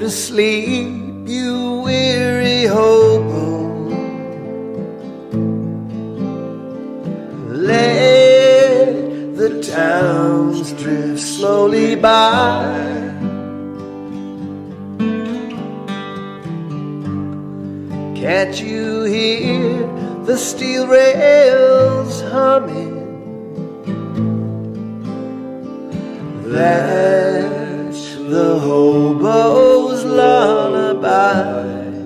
to sleep, you weary hobo. Let the towns drift slowly by. Can't you hear the steel rails humming? That's the hobo's lullaby.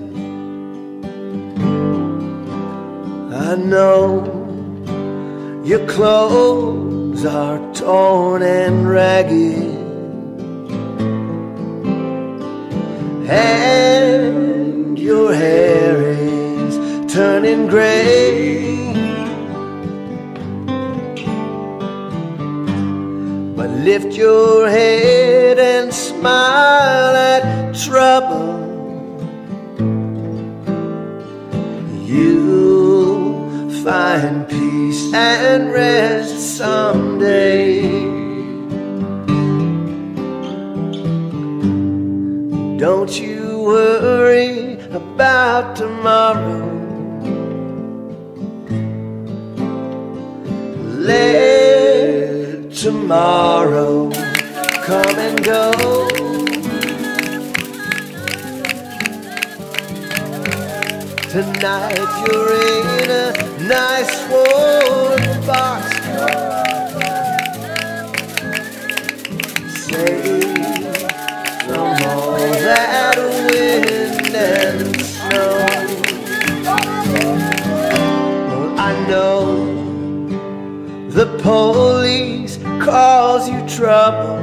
I know your clothes are torn and ragged, and your hair is turning gray. But lift your head and smile at trouble. You'll find peace and rest someday. Don't you worry about tomorrow. Let tomorrow come and go. Tonight you're in a nice warm boxcar, safe from all that wind and snow. Well, I know the police cause you trouble.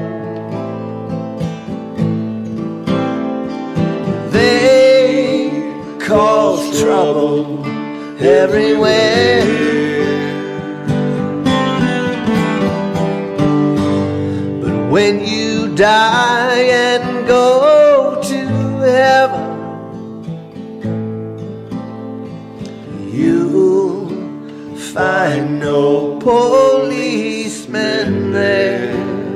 They cause trouble everywhere. But when you die and go to heaven, you'll find no policemen there.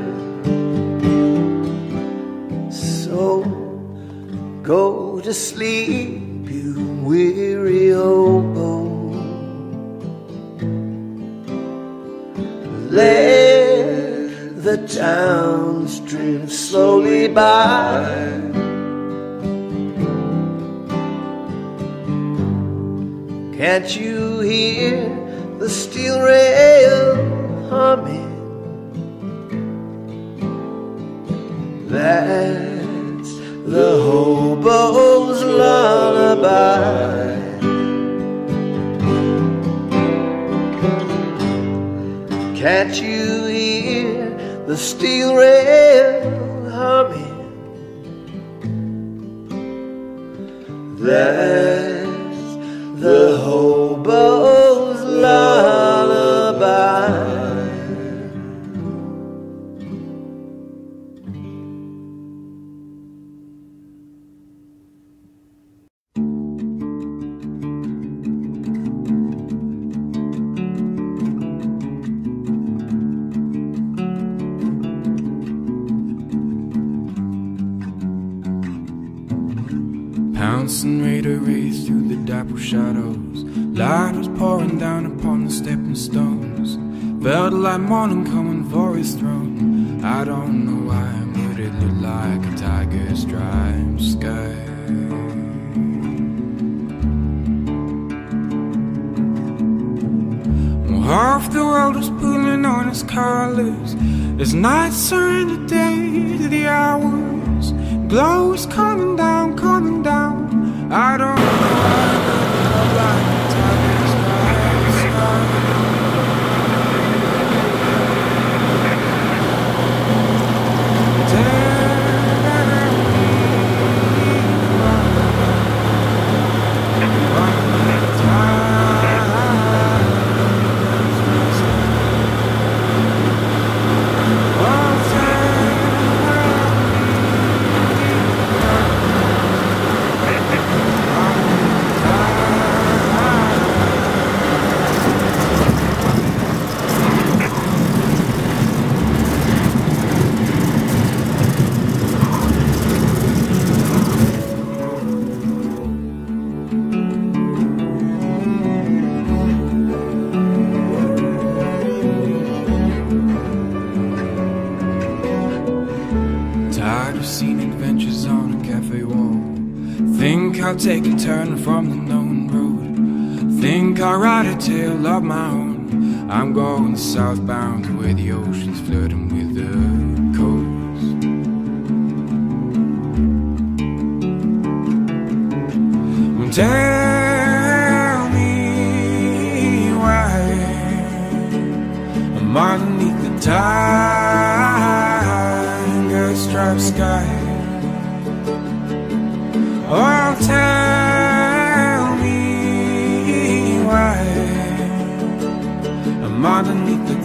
So go to sleep, you weary hobo. Let the towns drift slowly by. Can't you hear the steel rail humming? That's the hobo's lullaby. Can't you hear the steel rail humming? That's the hobo's lullaby. Pouncing raider race through the dapple shadows. Light was pouring down upon the stepping stones. Felt like morning coming for his throne. I don't know why, but it looked like a tiger's striped sky. Well, half the world was pulling on its colors as nights turned to day to the hours. Glow is coming down, coming down. I don't know why, but it looked like a tiger's striped sky. I'll take a turn from the known road. Think I'll ride a tale of my own. I'm going southbound to where the ocean's flirting with the coast. Well, tell me why I'm underneath the tiger-striped sky. Oh, tell me why I'm underneath the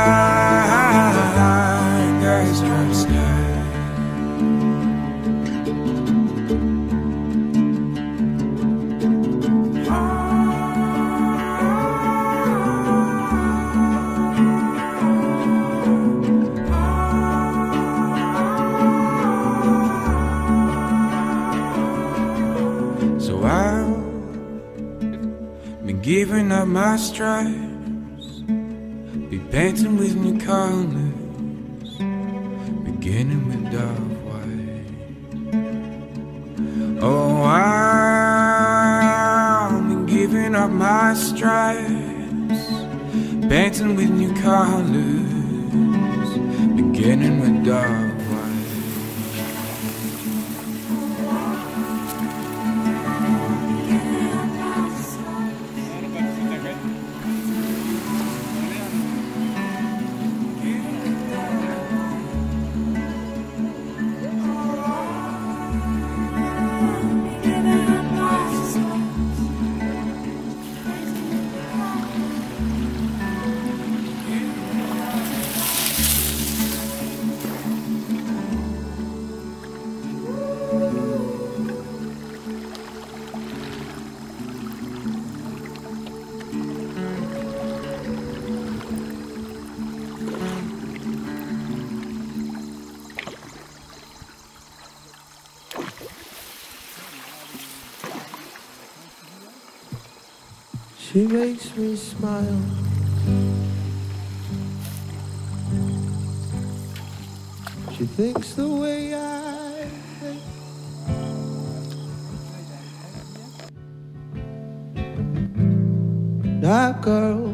tiger-striped sky. So I've been giving up my stripes, be painting with new colors, beginning with dark white. Oh, I've been giving up my stripes, painting with new colors, beginning with dark white. She makes me smile. She thinks the way I think. That girl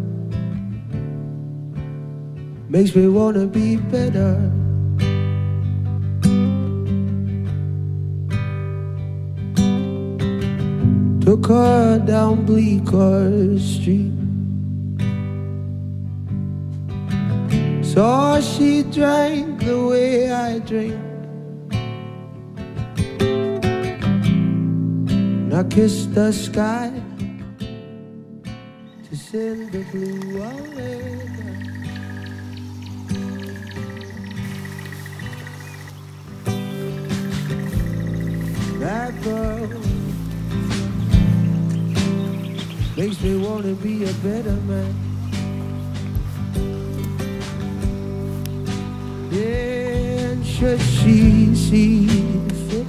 makes me wanna be better. Took her down Bleecker Street, saw she drank the way I drink, and I kissed the sky to send the blue away. That girl makes me wanna be a better man. Yeah, and should she see fit,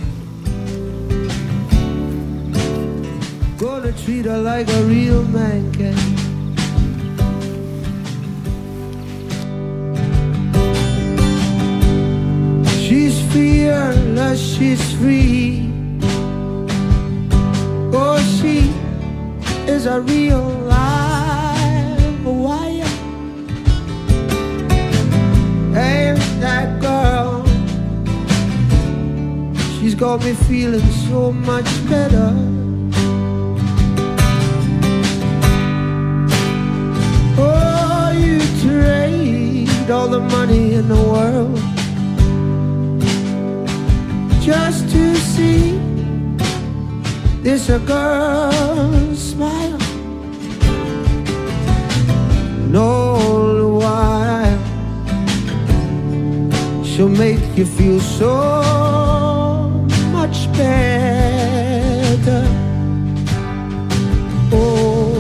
gonna treat her like a real man can. She's fearless, she's free. Oh, she is a real live wire. And that girl, she's got me feeling so much better. Oh, you trade all the money in the world just to see this a girl smile. And all the while she'll make you feel so much better. Oh,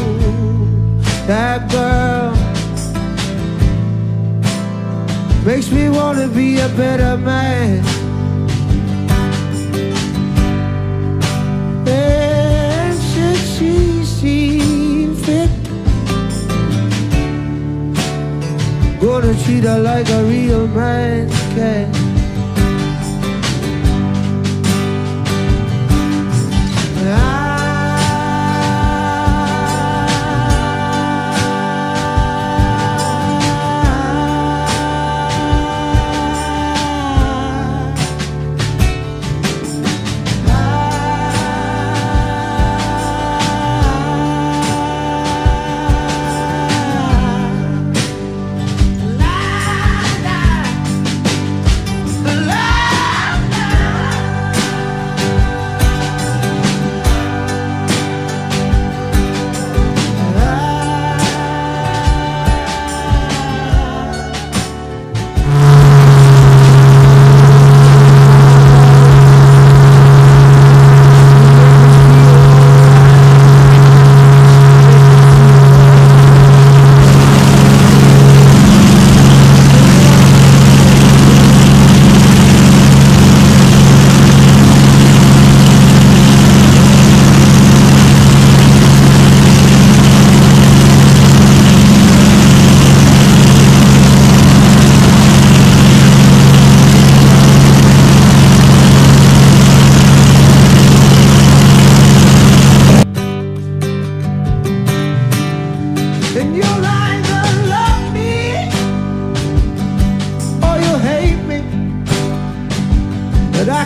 that girl makes me wanna be a better man. She seems fit, gonna treat her like a real man can.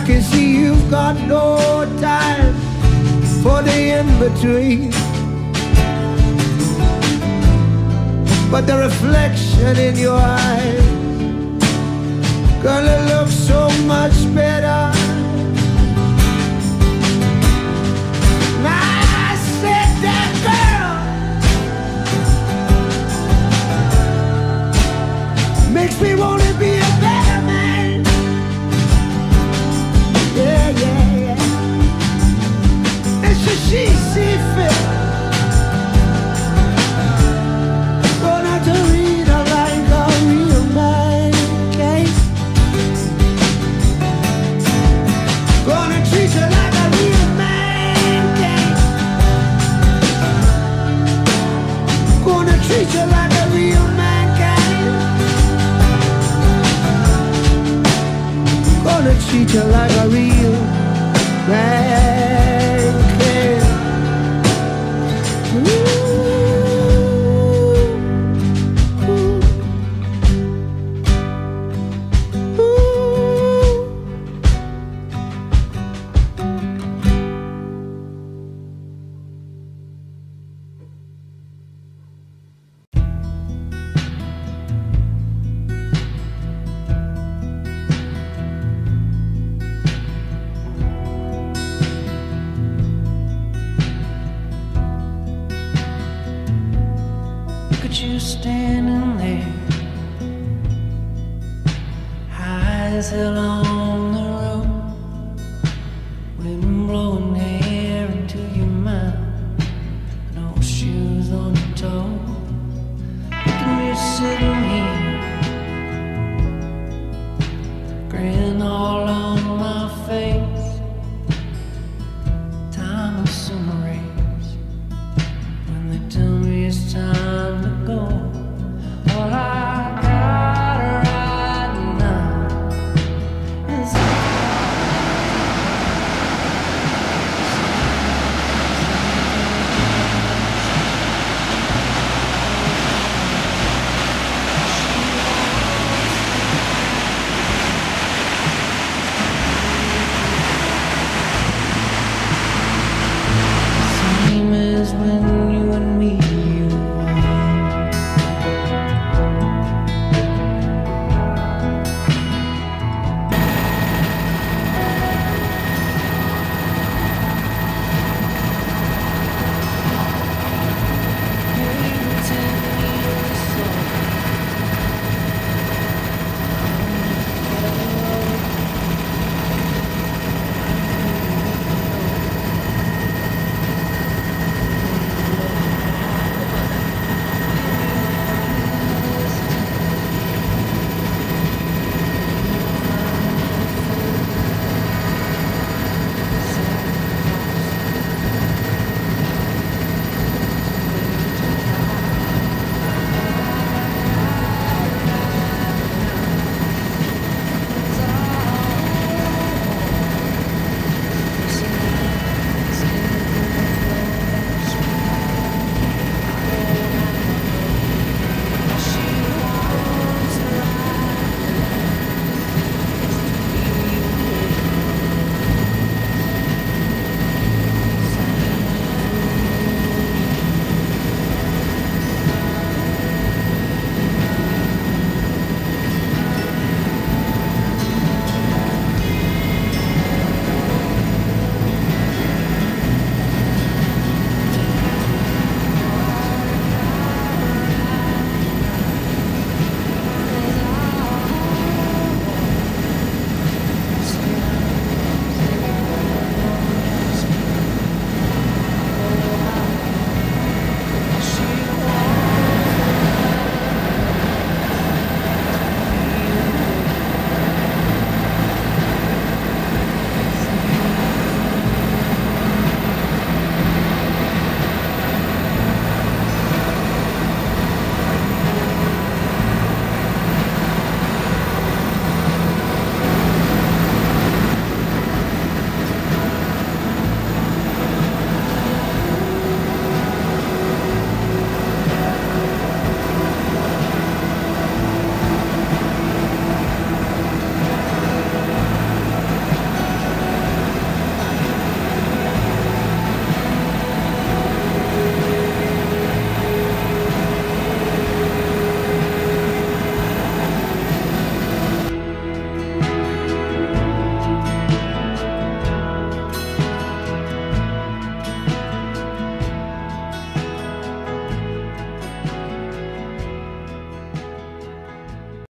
can see you've got no time for the in-between, but the reflection in your eyes gonna look so much better. I said that girl makes me wanna be a better man. Yeah, yeah, yeah. And should she see fit, gonna treat her like a real man, okay? Gonna treat her like a real man, okay? Gonna treat you like a real man, okay? Gonna treat you like a real man, okay? Ooh, ooh, ooh. Look at you standing there, eyes held on